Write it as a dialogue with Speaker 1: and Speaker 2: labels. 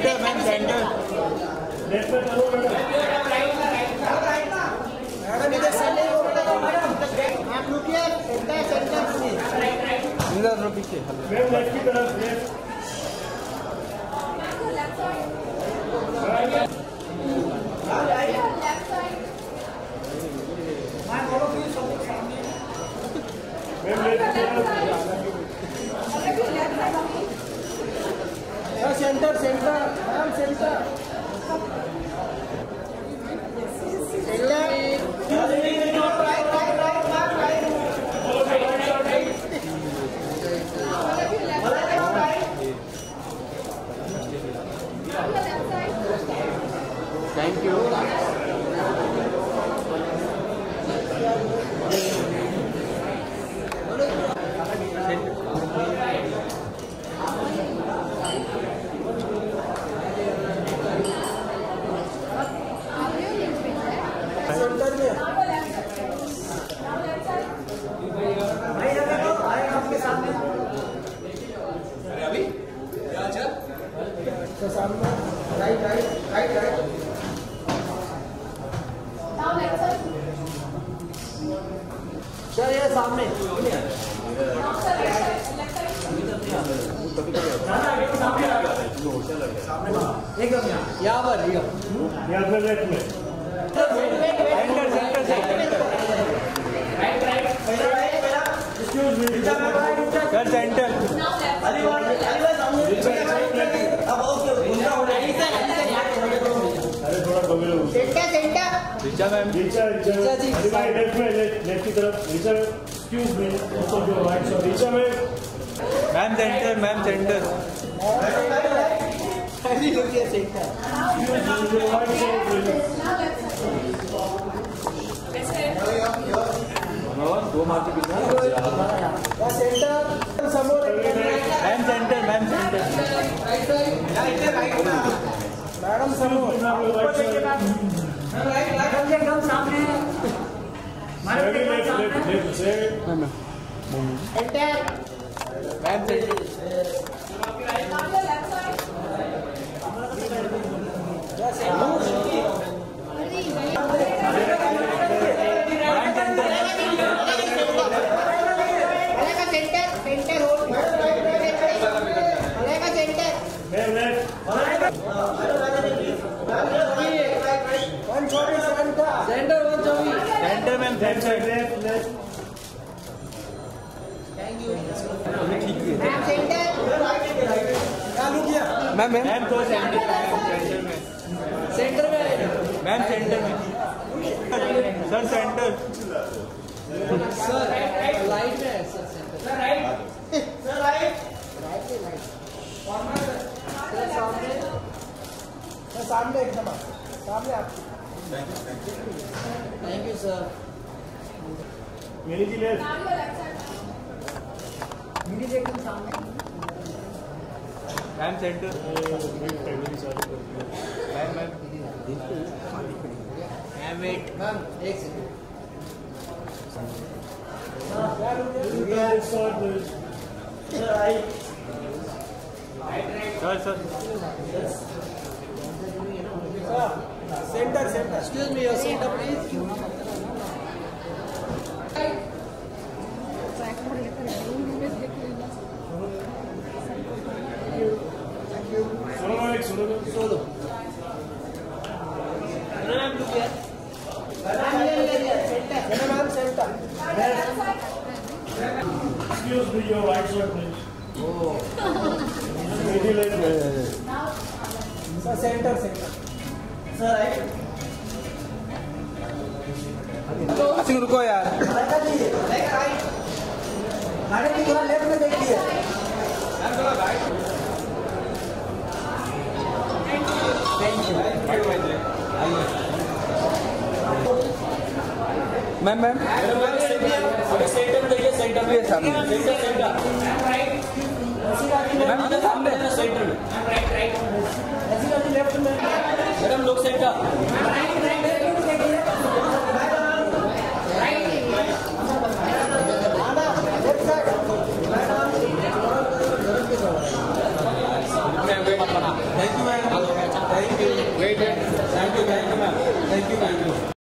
Speaker 1: Centre ma'am centre.
Speaker 2: Madam इधर centre आप रुकिए, सेंटर
Speaker 1: इधर पीछे
Speaker 3: मैम लेफ्ट की तरफ
Speaker 2: centre centre ma'am centre
Speaker 1: thank you.
Speaker 2: Centre में आपके सामने सामने right right right right sir ये सामने एकदम यहाँ पर
Speaker 3: लेफ्ट में
Speaker 1: sir centre Richa ma'am
Speaker 3: left में लेफ्ट की तरफ रीचा एक्सक्यूज मी ऑल्सो जो राइट सो रीचा में
Speaker 1: मैम सेंटर मैम सेंटर दो मार्च
Speaker 2: सेंटर समोर
Speaker 1: ma'am centre ma'am centre
Speaker 2: madam समोर एकदम सामने
Speaker 1: ma'am centre centre ma'am centre ma'am ma'am तो सेंटर में
Speaker 2: सेंटर में
Speaker 1: मैम सेंटर में सर सेंटर
Speaker 2: सर लाइट है sir centre sir right sir right सामने एकदम सामने आपकी थैंक यू सर
Speaker 3: मेरी जी लेफ्ट
Speaker 2: मेरी जी एकदम सामने
Speaker 1: ma'am centre ma'am ma'am
Speaker 2: wait ma'am एक second sir right
Speaker 1: sir sir
Speaker 2: centre centre excuse me your centre please
Speaker 3: सुनो Excuse me, your right side, please.
Speaker 2: Sir centre centre sir right
Speaker 1: Singh रुको यार
Speaker 2: madam की थोड़ा लेफ्ट में देखिए
Speaker 1: ma'am ma'am
Speaker 2: centre में देखिए सेंटर में
Speaker 1: सामने मैम सामने
Speaker 2: सेंटर में लेफ्ट में मैडम लोग centre
Speaker 1: ma'am thank you ma'am, thank you, thank you ma'am, thank you ma'am, thank you.